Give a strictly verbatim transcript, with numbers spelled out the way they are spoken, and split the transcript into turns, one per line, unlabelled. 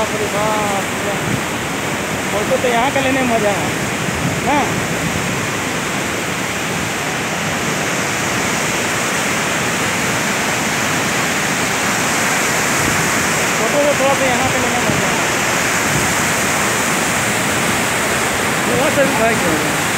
बाप रे बाप, फोटो तो यहाँ का लेने में मजा है ना। फोटो तो थोड़ा सा यहाँ का लेने में मजा है, वहाँ से भी भाई